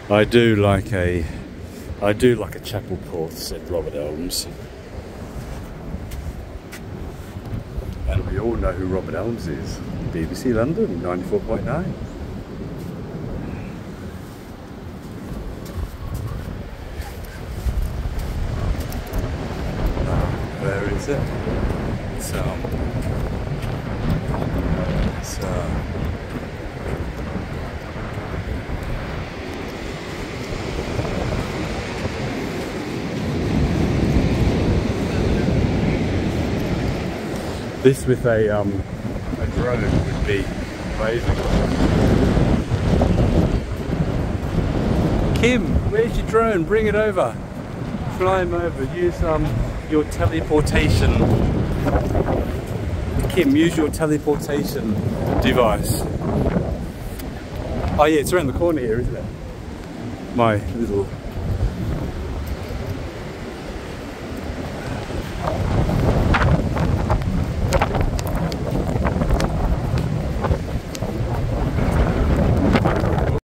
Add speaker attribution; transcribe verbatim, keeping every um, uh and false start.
Speaker 1: I do like a, I do like a Chapel Porth, said Robert Elms. And we all know who Robert Elms is. B B C London, ninety-four point nine. Where is it? It's, um, it's, uh, this with a um a drone would be amazing. Kim, where's your drone? Bring it over. Fly him over. Use um your teleportation. Kim, use your teleportation device. Oh yeah, it's around the corner here, isn't it? My little